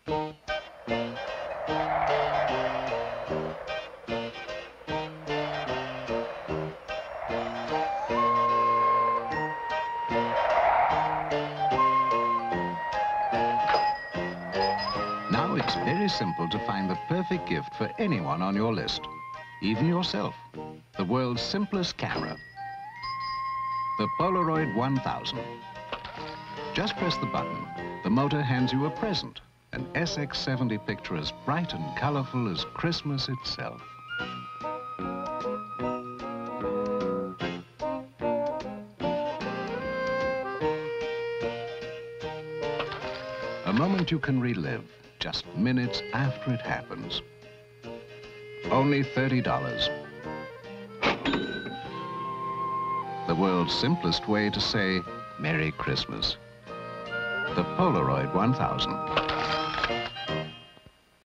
Now it's very simple to find the perfect gift for anyone on your list, even yourself. The world's simplest camera, the Polaroid 1000. Just press the button. The motor hands you a present, an SX70 picture as bright and colorful as Christmas itself. A moment you can relive, just minutes after it happens. Only $30. The world's simplest way to say Merry Christmas. The Polaroid 1000.